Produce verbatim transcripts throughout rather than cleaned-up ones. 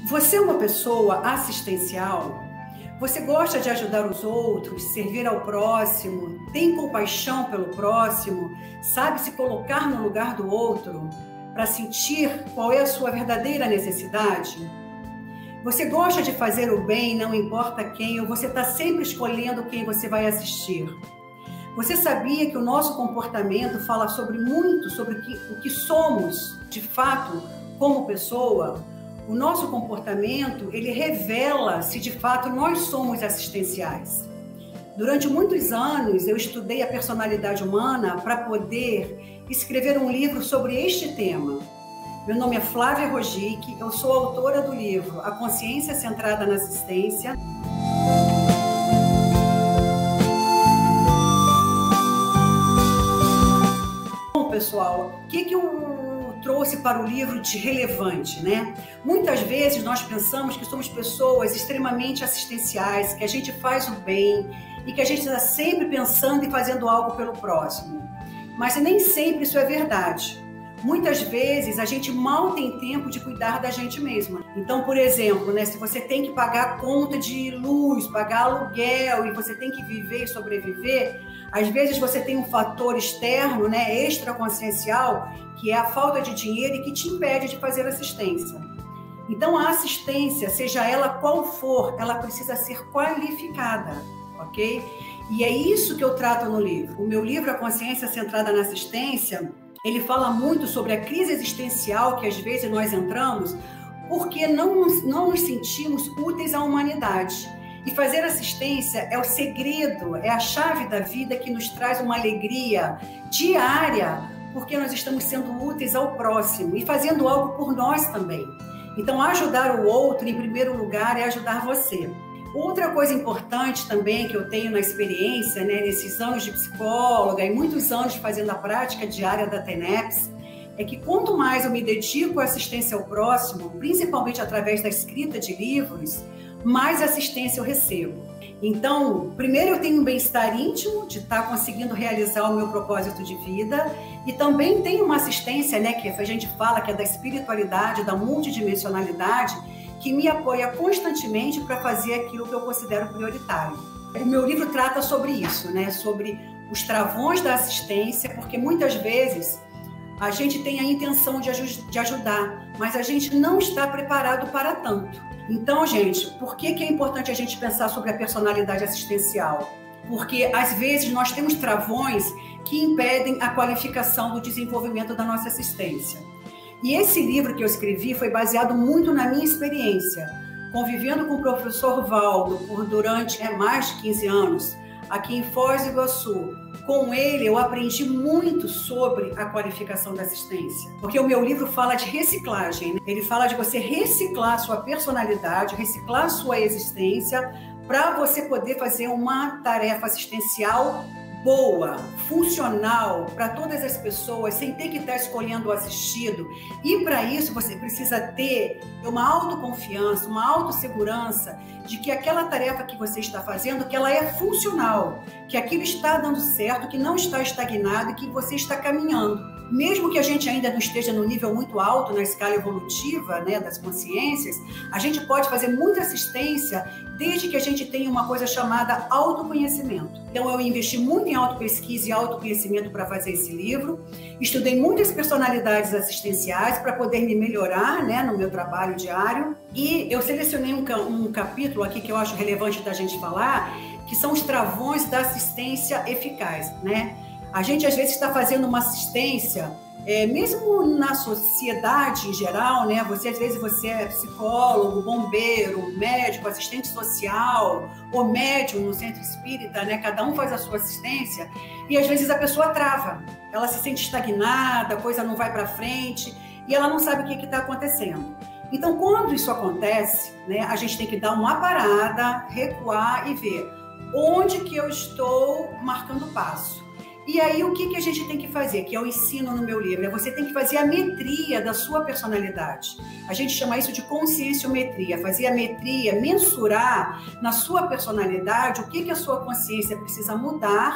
Você é uma pessoa assistencial? Você gosta de ajudar os outros, servir ao próximo, tem compaixão pelo próximo, sabe se colocar no lugar do outro para sentir qual é a sua verdadeira necessidade? Você gosta de fazer o bem, não importa quem, ou você está sempre escolhendo quem você vai assistir? Você sabia que o nosso comportamento fala sobre muito sobre o que, o que somos, de fato, como pessoa? O nosso comportamento, ele revela se de fato nós somos assistenciais. Durante muitos anos, eu estudei a personalidade humana para poder escrever um livro sobre este tema. Meu nome é Flávia Rogic, eu sou autora do livro A Consciência Centrada na Assistência. Bom, pessoal, o que que eu trouxe para o livro de relevante, né? Muitas vezes nós pensamos que somos pessoas extremamente assistenciais, que a gente faz o bem e que a gente está sempre pensando e fazendo algo pelo próximo. Mas nem sempre isso é verdade. Muitas vezes a gente mal tem tempo de cuidar da gente mesma. Então, por exemplo, né, se você tem que pagar conta de luz, pagar aluguel e você tem que viver e sobreviver, às vezes você tem um fator externo, né, extraconsciencial, que é a falta de dinheiro e que te impede de fazer assistência. Então, a assistência, seja ela qual for, ela precisa ser qualificada, ok? E é isso que eu trato no livro. O meu livro, A Consciência Centrada na Assistência, ele fala muito sobre a crise existencial que às vezes nós entramos porque não, não nos sentimos úteis à humanidade. E fazer assistência é o segredo, é a chave da vida que nos traz uma alegria diária, porque nós estamos sendo úteis ao próximo e fazendo algo por nós também. Então, ajudar o outro, em primeiro lugar, é ajudar você. Outra coisa importante também que eu tenho na experiência, né, nesses anos de psicóloga e muitos anos fazendo a prática diária da TENEPS, é que quanto mais eu me dedico à assistência ao próximo, principalmente através da escrita de livros, mais assistência eu recebo. Então, primeiro eu tenho um bem-estar íntimo de estar conseguindo realizar o meu propósito de vida e também tenho uma assistência, né, que a gente fala que é da espiritualidade, da multidimensionalidade, que me apoia constantemente para fazer aquilo que eu considero prioritário. O meu livro trata sobre isso, né? Sobre os travões da assistência, porque muitas vezes a gente tem a intenção de, de ajudar, mas a gente não está preparado para tanto. Então, gente, por que que é importante a gente pensar sobre a personalidade assistencial? Porque, às vezes, nós temos travões que impedem a qualificação do desenvolvimento da nossa assistência. E esse livro que eu escrevi foi baseado muito na minha experiência, convivendo com o professor Valdo por durante é, mais de quinze anos, aqui em Foz do Iguaçu. Com ele, eu aprendi muito sobre a qualificação da assistência, porque o meu livro fala de reciclagem, né? Ele fala de você reciclar a sua personalidade, reciclar a sua existência, para você poder fazer uma tarefa assistencial boa, funcional para todas as pessoas, sem ter que estar escolhendo o assistido. E para isso você precisa ter uma autoconfiança, uma autossegurança de que aquela tarefa que você está fazendo, que ela é funcional, que aquilo está dando certo, que não está estagnado e que você está caminhando. Mesmo que a gente ainda não esteja no nível muito alto na escala evolutiva, né, das consciências, a gente pode fazer muita assistência desde que a gente tenha uma coisa chamada autoconhecimento. Então, eu investi muito em autopesquisa e autoconhecimento para fazer esse livro. Estudei muitas personalidades assistenciais para poder me melhorar, né, no meu trabalho diário. E eu selecionei um, um capítulo aqui que eu acho relevante da gente falar, que são os travões da assistência eficaz, né? A gente, às vezes, está fazendo uma assistência, é, mesmo na sociedade em geral, né? Você, às vezes, você é psicólogo, bombeiro, médico, assistente social, ou médium no centro espírita, né? Cada um faz a sua assistência e, às vezes, a pessoa trava. Ela se sente estagnada, a coisa não vai para frente e ela não sabe o que está acontecendo. Então, quando isso acontece, né, a gente tem que dar uma parada, recuar e ver onde que eu estou marcando passo. E aí, o que que a gente tem que fazer? Que eu ensino no meu livro, é você tem que fazer a metria da sua personalidade. A gente chama isso de conscienciometria, fazer a metria, mensurar na sua personalidade o que que a sua consciência precisa mudar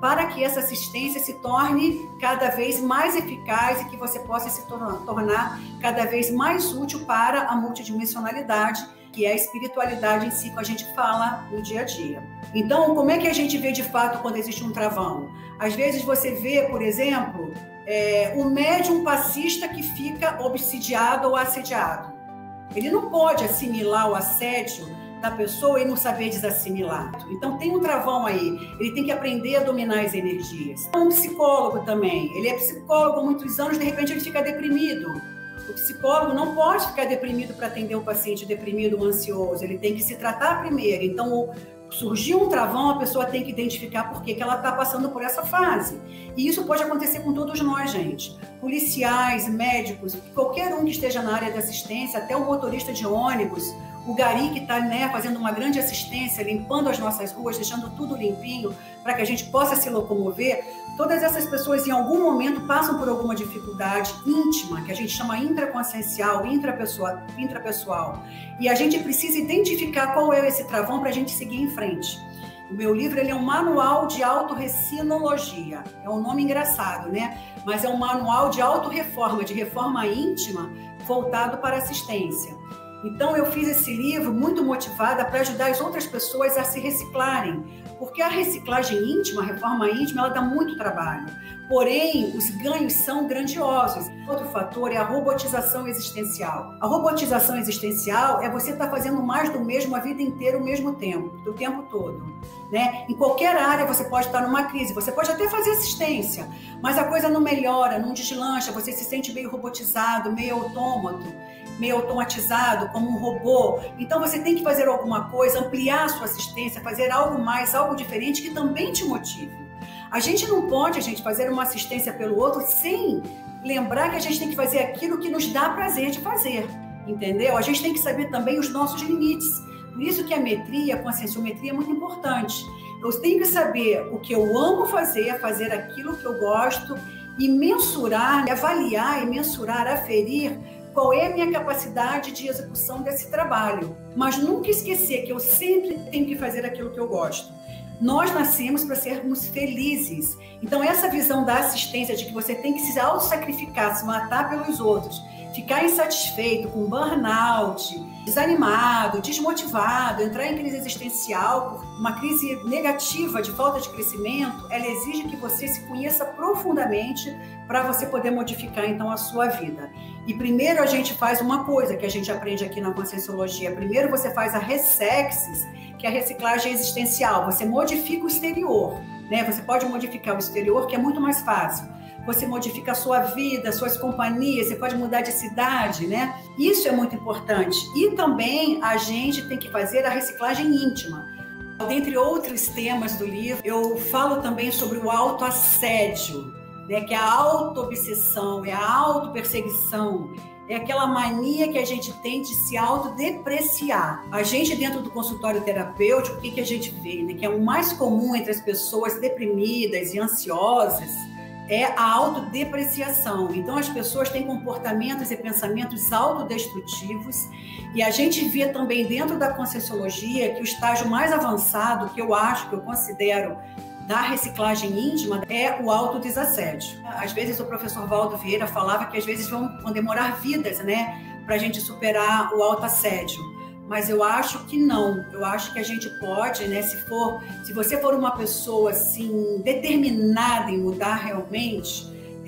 para que essa assistência se torne cada vez mais eficaz e que você possa se tornar cada vez mais útil para a multidimensionalidade, que é a espiritualidade em si, que a gente fala no dia a dia. Então, como é que a gente vê de fato quando existe um travão? Às vezes você vê, por exemplo, é, um médium passista que fica obsidiado ou assediado. Ele não pode assimilar o assédio da pessoa e não saber desassimilar. Então tem um travão aí, ele tem que aprender a dominar as energias. Um psicólogo também, ele é psicólogo há muitos anos, de repente ele fica deprimido. O psicólogo não pode ficar deprimido para atender um paciente deprimido ou ansioso, ele tem que se tratar primeiro. Então, surgiu um travão, a pessoa tem que identificar por que que ela está passando por essa fase. E isso pode acontecer com todos nós, gente. Policiais, médicos, qualquer um que esteja na área de assistência, até o motorista de ônibus, o gari que está, né, fazendo uma grande assistência, limpando as nossas ruas, deixando tudo limpinho para que a gente possa se locomover. Todas essas pessoas, em algum momento, passam por alguma dificuldade íntima, que a gente chama intraconsciencial, intrapessoal, intrapessoal. E a gente precisa identificar qual é esse travão para a gente seguir em frente. O meu livro ele é um manual de autorrecinologia. É um nome engraçado, né? Mas é um manual de autorreforma, de reforma íntima, voltado para assistência. Então, eu fiz esse livro muito motivada para ajudar as outras pessoas a se reciclarem, porque a reciclagem íntima, a reforma íntima, ela dá muito trabalho. Porém, os ganhos são grandiosos. Outro fator é a robotização existencial. A robotização existencial é você estar fazendo mais do mesmo a vida inteira, o mesmo tempo, o tempo todo, né? Em qualquer área você pode estar numa crise, você pode até fazer assistência, mas a coisa não melhora, não deslancha, você se sente meio robotizado, meio autômato, meio automatizado, como um robô. Então você tem que fazer alguma coisa, ampliar a sua assistência, fazer algo mais, algo diferente que também te motive. A gente não pode, a gente, fazer uma assistência pelo outro sem lembrar que a gente tem que fazer aquilo que nos dá prazer de fazer, entendeu? A gente tem que saber também os nossos limites. Por isso que a metria, a conscienciometria é muito importante. Eu tenho que saber o que eu amo fazer, fazer aquilo que eu gosto e mensurar, avaliar e mensurar, aferir qual é a minha capacidade de execução desse trabalho. Mas nunca esquecer que eu sempre tenho que fazer aquilo que eu gosto. Nós nascemos para sermos felizes. Então, essa visão da assistência, de que você tem que se auto-sacrificar, se matar pelos outros, ficar insatisfeito, com burnout, desanimado, desmotivado, entrar em crise existencial, uma crise negativa de falta de crescimento, ela exige que você se conheça profundamente para você poder modificar, então, a sua vida. E primeiro a gente faz uma coisa que a gente aprende aqui na Conscienciologia. Primeiro você faz a ressexis, que é a reciclagem existencial. Você modifica o exterior, né? Você pode modificar o exterior, que é muito mais fácil. Você modifica a sua vida, suas companhias, você pode mudar de cidade, né? Isso é muito importante. E também a gente tem que fazer a reciclagem íntima. Dentre outros temas do livro, eu falo também sobre o autoassédio, né? Que é a auto-obsessão, é a auto-perseguição, é aquela mania que a gente tem de se autodepreciar. A gente, dentro do consultório terapêutico, o que, que a gente vê, né? Que é o mais comum entre as pessoas deprimidas e ansiosas, é a autodepreciação. Então, as pessoas têm comportamentos e pensamentos autodestrutivos, e a gente vê também dentro da Conscienciologia que o estágio mais avançado, que eu acho, que eu considero, da reciclagem íntima, é o autodesassédio. Às vezes o professor Valdo Vieira falava que às vezes vão, vão demorar vidas, né, para a gente superar o autoassédio. Mas eu acho que não. Eu acho que a gente pode, né, se for, se você for uma pessoa assim determinada em mudar realmente,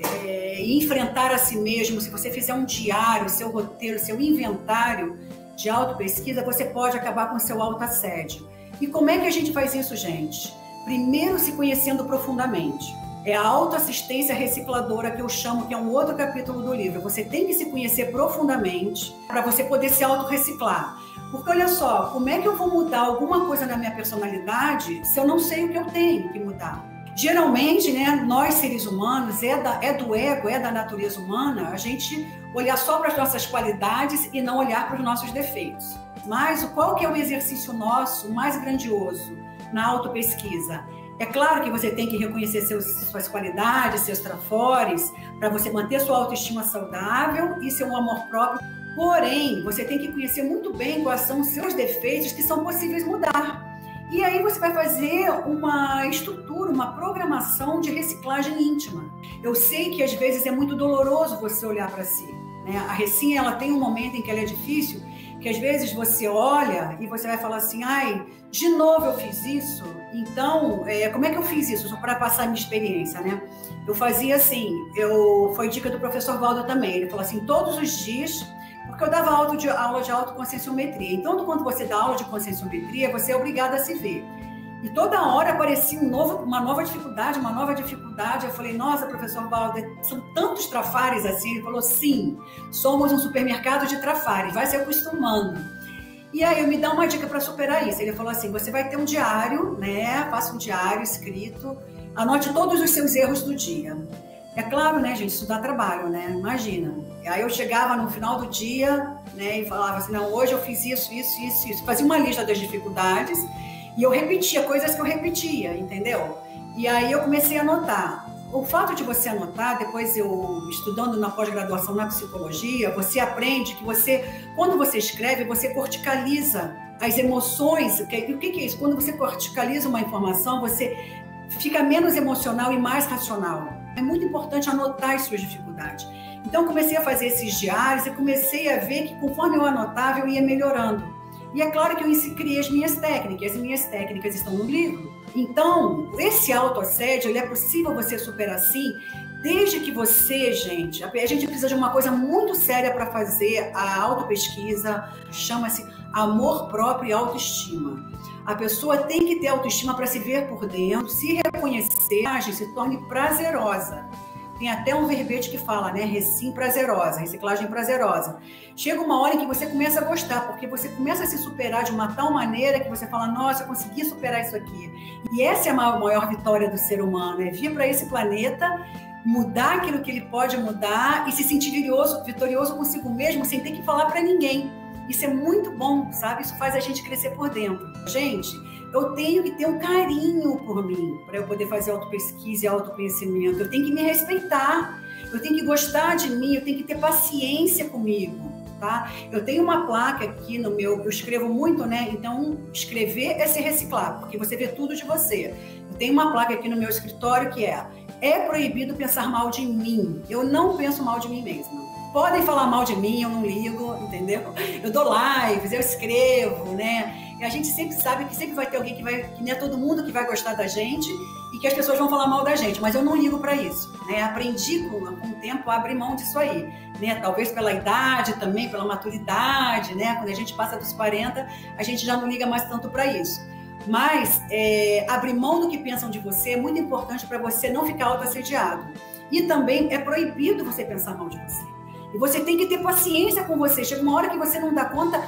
é, e enfrentar a si mesmo, se você fizer um diário, seu roteiro, seu inventário de autopesquisa, você pode acabar com o seu autoassédio. E como é que a gente faz isso, gente? Primeiro, se conhecendo profundamente. É a autoassistência recicladora, que eu chamo, que é um outro capítulo do livro. Você tem que se conhecer profundamente para você poder se autorreciclar. Porque olha só, como é que eu vou mudar alguma coisa na minha personalidade se eu não sei o que eu tenho que mudar? Geralmente, né, nós seres humanos, é, da, é do ego, é da natureza humana, a gente olhar só para as nossas qualidades e não olhar para os nossos defeitos. Mas qual que é o exercício nosso mais grandioso na autopesquisa? É claro que você tem que reconhecer seus, suas qualidades, seus trafores, para você manter sua autoestima saudável e seu amor próprio. Porém, você tem que conhecer muito bem quais são os seus defeitos que são possíveis mudar. E aí você vai fazer uma estrutura, uma programação de reciclagem íntima. Eu sei que às vezes é muito doloroso você olhar para si, né? A recém, ela tem um momento em que ela é difícil, que às vezes você olha e você vai falar assim, ai, de novo eu fiz isso, então, é, como é que eu fiz isso? Só para passar a minha experiência, né? Eu fazia assim, eu, foi dica do professor Valdo também, ele falou assim, todos os dias, porque eu dava aula de, aula de autoconscienciometria, então quando você dá aula de conscienciometria, você é obrigado a se ver. E toda hora aparecia um novo, uma nova dificuldade, uma nova dificuldade. Eu falei, nossa, professor Valdo, são tantos trafares assim. Ele falou, sim, somos um supermercado de trafares, vai se acostumando. E aí eu me dá uma dica para superar isso. Ele falou assim, você vai ter um diário, né? Faça um diário escrito, anote todos os seus erros do dia. É claro, né, gente, isso dá trabalho, né? Imagina. E aí eu chegava no final do dia, né, e falava assim, não, hoje eu fiz isso, isso, isso, isso. Fazia uma lista das dificuldades. E eu repetia coisas que eu repetia, entendeu? E aí eu comecei a anotar. O fato de você anotar, depois eu estudando na pós-graduação na psicologia, você aprende que você, quando você escreve, você corticaliza as emoções. O que, o que é isso? Quando você corticaliza uma informação, você fica menos emocional e mais racional. É muito importante anotar as suas dificuldades. Então eu comecei a fazer esses diários e comecei a ver que conforme eu anotava, eu ia melhorando. E é claro que eu criei as minhas técnicas, as minhas técnicas estão no livro. Então, esse autoassédio, ele é possível você superar sim, desde que você, gente, a gente precisa de uma coisa muito séria para fazer a autopesquisa, chama-se amor próprio e autoestima. A pessoa tem que ter autoestima para se ver por dentro, se reconhecer, se torne prazerosa. Tem até um verbete que fala, né? Recim prazerosa, reciclagem prazerosa. Chega uma hora em que você começa a gostar, porque você começa a se superar de uma tal maneira que você fala, nossa, eu consegui superar isso aqui. E essa é a maior vitória do ser humano, é vir para esse planeta, mudar aquilo que ele pode mudar e se sentir vitorioso, vitorioso consigo mesmo, sem ter que falar para ninguém. Isso é muito bom, sabe? Isso faz a gente crescer por dentro. Gente, eu tenho que ter um carinho por mim, para eu poder fazer autopesquisa e autoconhecimento. Eu tenho que me respeitar, eu tenho que gostar de mim, eu tenho que ter paciência comigo, tá? Eu tenho uma placa aqui no meu, eu escrevo muito, né? Então, escrever é se reciclar, porque você vê tudo de você. Eu tenho uma placa aqui no meu escritório que é, é proibido pensar mal de mim. Eu não penso mal de mim mesma. Podem falar mal de mim, eu não ligo, entendeu? Eu dou lives, eu escrevo, né? E a gente sempre sabe que sempre vai ter alguém que vai, que não é todo mundo que vai gostar da gente e que as pessoas vão falar mal da gente, mas eu não ligo para isso, né? Aprendi com, com o tempo a abrir mão disso aí, né? Talvez pela idade também, pela maturidade, né? Quando a gente passa dos quarenta, a gente já não liga mais tanto para isso. Mas é, abrir mão do que pensam de você é muito importante para você não ficar autoassediado. E também é proibido você pensar mal de você. E você tem que ter paciência com você. Chega uma hora que você não dá conta,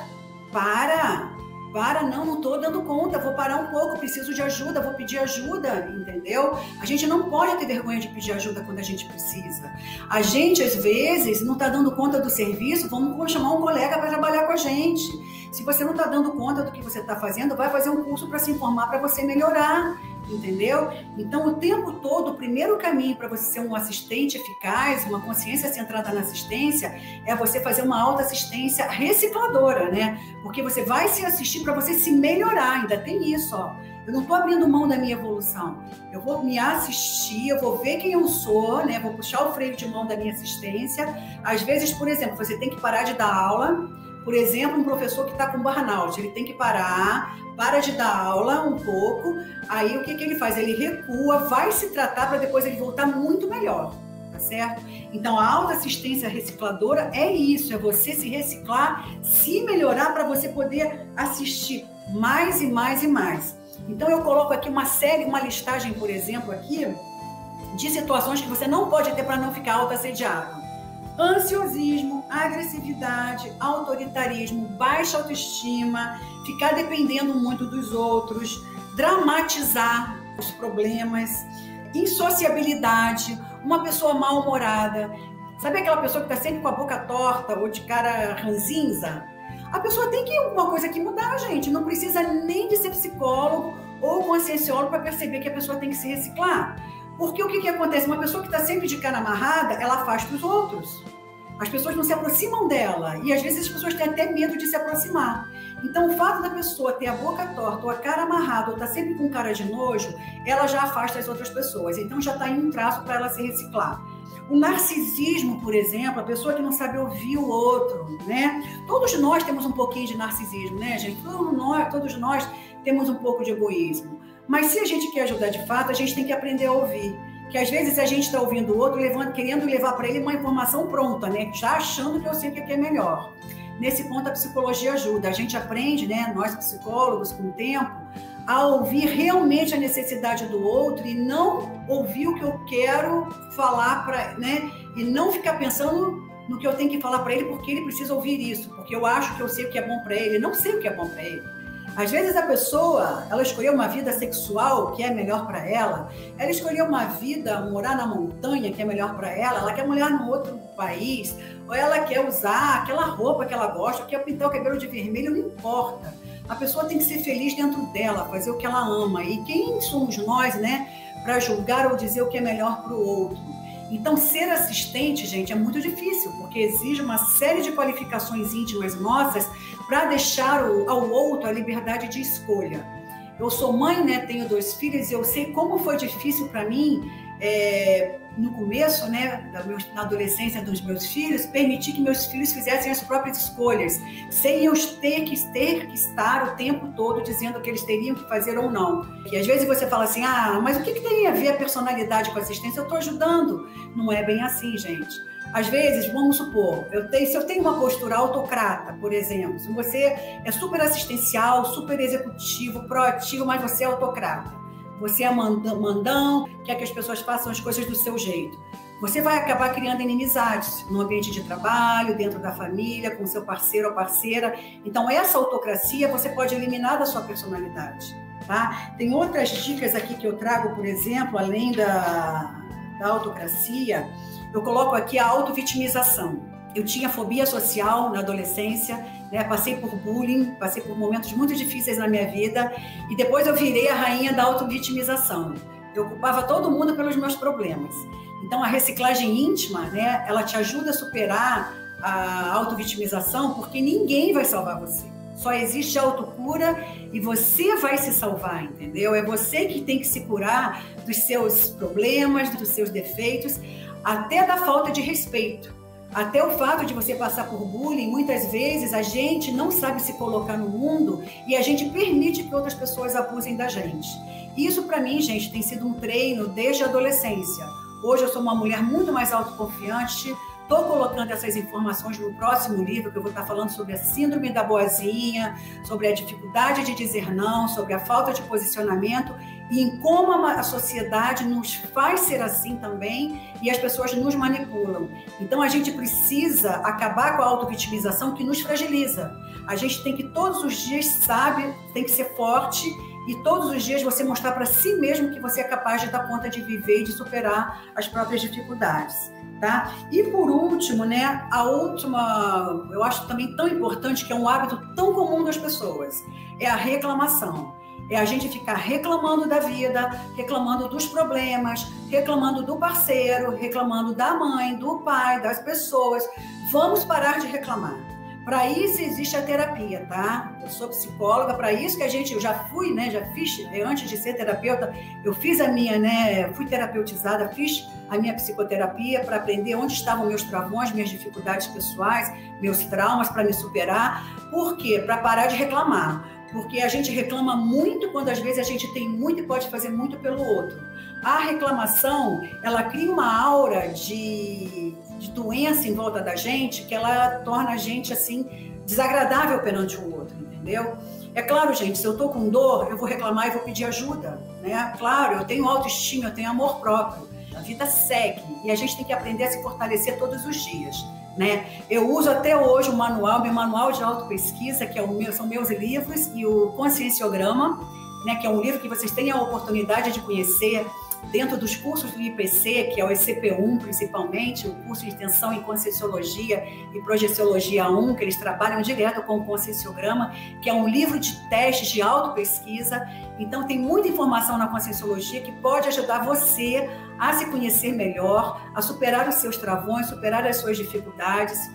para, para, não, não estou dando conta, vou parar um pouco, preciso de ajuda, vou pedir ajuda, entendeu? A gente não pode ter vergonha de pedir ajuda quando a gente precisa. A gente, às vezes, não está dando conta do serviço, vamos chamar um colega para trabalhar com a gente. Se você não está dando conta do que você está fazendo, vai fazer um curso para se informar, para você melhorar. Entendeu? Então, o tempo todo, o primeiro caminho para você ser um assistente eficaz, uma consciência centrada na assistência, é você fazer uma autoassistência recicladora, né? Porque você vai se assistir para você se melhorar, ainda tem isso, ó. Eu não estou abrindo mão da minha evolução. Eu vou me assistir, eu vou ver quem eu sou, né? Vou puxar o freio de mão da minha assistência. Às vezes, por exemplo, você tem que parar de dar aula. Por exemplo, um professor que está com burnout, ele tem que parar, para de dar aula um pouco, aí o que, que ele faz? Ele recua, vai se tratar para depois ele voltar muito melhor, tá certo? Então, a autoassistência recicladora é isso, é você se reciclar, se melhorar para você poder assistir mais e mais e mais. Então, eu coloco aqui uma série, uma listagem, por exemplo, aqui, de situações que você não pode ter para não ficar autoassediado. Ansiosismo, agressividade, autoritarismo, baixa autoestima, ficar dependendo muito dos outros, dramatizar os problemas, insociabilidade, uma pessoa mal-humorada. Sabe aquela pessoa que está sempre com a boca torta ou de cara ranzinza? A pessoa tem que alguma coisa que mudar, gente. Não precisa nem de ser psicólogo ou conscienciólogo para perceber que a pessoa tem que se reciclar. Porque o que, que acontece? Uma pessoa que está sempre de cara amarrada, ela afasta os outros. As pessoas não se aproximam dela. E às vezes as pessoas têm até medo de se aproximar. Então, o fato da pessoa ter a boca torta, ou a cara amarrada, ou estar tá sempre com cara de nojo, ela já afasta as outras pessoas. Então, já está aí um traço para ela se reciclar. O narcisismo, por exemplo, a pessoa que não sabe ouvir o outro, né? Todos nós temos um pouquinho de narcisismo, né, gente? Todos nós, todos nós temos um pouco de egoísmo. Mas se a gente quer ajudar de fato, a gente tem que aprender a ouvir. Que às vezes a gente está ouvindo o outro, levando, querendo levar para ele uma informação pronta, né? Já achando que eu sei o que é melhor. Nesse ponto, a psicologia ajuda. A gente aprende, né, nós psicólogos, com o tempo, a ouvir realmente a necessidade do outro e não ouvir o que eu quero falar para, né, e não ficar pensando no que eu tenho que falar para ele porque ele precisa ouvir isso, porque eu acho que eu sei o que é bom para ele, não sei o que é bom para ele. Às vezes a pessoa, ela escolheu uma vida sexual que é melhor para ela, ela escolheu uma vida, morar na montanha que é melhor para ela, ela quer morar num outro país, ou ela quer usar aquela roupa que ela gosta, quer pintar o cabelo de vermelho, não importa. A pessoa tem que ser feliz dentro dela, fazer o que ela ama. E quem somos nós, né, para julgar ou dizer o que é melhor para o outro? Então, ser assistente, gente, é muito difícil, porque exige uma série de qualificações íntimas nossas para deixar ao outro a liberdade de escolha. Eu sou mãe, né, tenho dois filhos, e eu sei como foi difícil para mim, é, no começo, né, da meu, na adolescência dos meus filhos, permitir que meus filhos fizessem as próprias escolhas, sem eu ter que, ter que estar o tempo todo dizendo o que eles teriam que fazer ou não. E às vezes você fala assim, ah, mas o que, que tem a ver a personalidade com a assistência? Eu estou ajudando. Não é bem assim, gente. Às vezes, vamos supor, eu tenho, se eu tenho uma postura autocrata, por exemplo, se você é super assistencial, super executivo, proativo, mas você é autocrata, você é mandão, quer que as pessoas façam as coisas do seu jeito, você vai acabar criando inimizades no ambiente de trabalho, dentro da família, com seu parceiro ou parceira. Então, essa autocracia você pode eliminar da sua personalidade, tá? Tem outras dicas aqui que eu trago, por exemplo, além da, da autocracia, eu coloco aqui a autovitimização. Eu tinha fobia social na adolescência, né? Passei por bullying, passei por momentos muito difíceis na minha vida e depois eu virei a rainha da autovitimização. Eu culpava todo mundo pelos meus problemas. Então, a reciclagem íntima, né, ela te ajuda a superar a autovitimização, porque ninguém vai salvar você. Só existe autocura e você vai se salvar, entendeu? É você que tem que se curar dos seus problemas, dos seus defeitos, até da falta de respeito. Até o fato de você passar por bullying, muitas vezes a gente não sabe se colocar no mundo e a gente permite que outras pessoas abusem da gente. Isso, para mim, gente, tem sido um treino desde a adolescência. Hoje eu sou uma mulher muito mais autoconfiante. Estou colocando essas informações no próximo livro, que eu vou estar falando sobre a síndrome da boazinha, sobre a dificuldade de dizer não, sobre a falta de posicionamento e em como a sociedade nos faz ser assim também e as pessoas nos manipulam. Então, a gente precisa acabar com a autovitimização que nos fragiliza. A gente tem que todos os dias, sabe, tem que ser forte e todos os dias você mostrar para si mesmo que você é capaz de dar conta de viver e de superar as próprias dificuldades. Tá? E por último, né, a última, eu acho também tão importante, que é um hábito tão comum das pessoas, é a reclamação. É a gente ficar reclamando da vida, reclamando dos problemas, reclamando do parceiro, reclamando da mãe, do pai, das pessoas. Vamos parar de reclamar. Para isso existe a terapia, tá? Eu sou psicóloga, para isso que a gente, eu já fui, né, já fiz, antes de ser terapeuta, eu fiz a minha, né, fui terapeutizada, fiz a minha psicoterapia para aprender onde estavam meus travões, minhas dificuldades pessoais, meus traumas, para me superar. Por quê? Para parar de reclamar. Porque a gente reclama muito quando às vezes a gente tem muito e pode fazer muito pelo outro. A reclamação, ela cria uma aura de, de doença em volta da gente, que ela torna a gente assim desagradável perante o outro, entendeu? É claro, gente, se eu tô com dor, eu vou reclamar e vou pedir ajuda, né? Claro, eu tenho autoestima, eu tenho amor próprio. A vida segue e a gente tem que aprender a se fortalecer todos os dias, né? Eu uso até hoje o manual, meu manual de autopesquisa, que é o meu, são meus livros, e o Conscienciograma, né, que é um livro que vocês têm a oportunidade de conhecer dentro dos cursos do I P C, que é o E C P um principalmente, o curso de extensão em Conscienciologia e Projeciologia um, que eles trabalham direto com o Conscienciograma, que é um livro de testes de autopesquisa. Então tem muita informação na Conscienciologia que pode ajudar você a se conhecer melhor, a superar os seus travões, superar as suas dificuldades.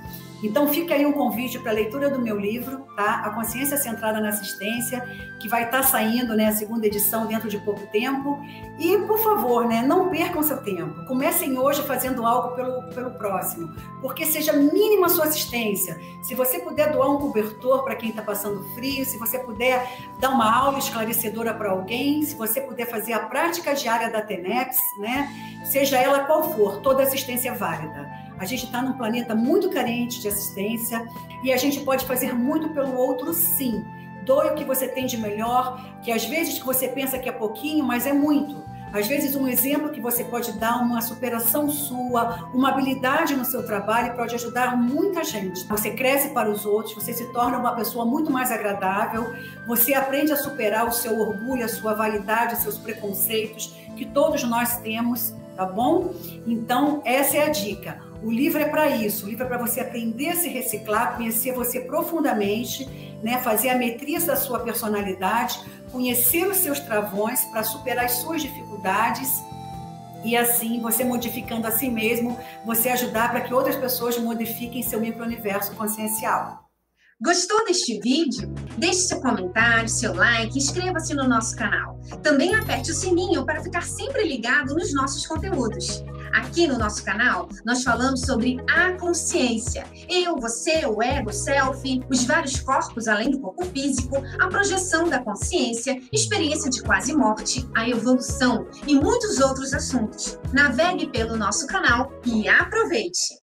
Então fica aí um convite para a leitura do meu livro, tá? A Consciência Centrada na Assistência, que vai estar saindo, né, a segunda edição dentro de pouco tempo. E, por favor, né, não percam seu tempo. Comecem hoje fazendo algo pelo, pelo próximo, porque seja mínima a sua assistência. Se você puder doar um cobertor para quem está passando frio, se você puder dar uma aula esclarecedora para alguém, se você puder fazer a prática diária da TENEPS, né, seja ela qual for, toda assistência é válida. A gente está num planeta muito carente de assistência e a gente pode fazer muito pelo outro, sim. Doe o que você tem de melhor, que às vezes que você pensa que é pouquinho, mas é muito. Às vezes um exemplo que você pode dar, uma superação sua, uma habilidade no seu trabalho pode ajudar muita gente. Você cresce para os outros, você se torna uma pessoa muito mais agradável, você aprende a superar o seu orgulho, a sua vaidade, os seus preconceitos, que todos nós temos, tá bom? Então, essa é a dica. O livro é para isso, o livro é para você aprender a se reciclar, conhecer você profundamente, né? Fazer a matriz da sua personalidade, conhecer os seus travões para superar as suas dificuldades e assim, você modificando a si mesmo, você ajudar para que outras pessoas modifiquem seu micro-universo consciencial. Gostou deste vídeo? Deixe seu comentário, seu like, inscreva-se no nosso canal. Também aperte o sininho para ficar sempre ligado nos nossos conteúdos. Aqui no nosso canal, nós falamos sobre a consciência. Eu, você, o ego, o self, os vários corpos além do corpo físico, a projeção da consciência, experiência de quase morte, a evolução e muitos outros assuntos. Navegue pelo nosso canal e aproveite!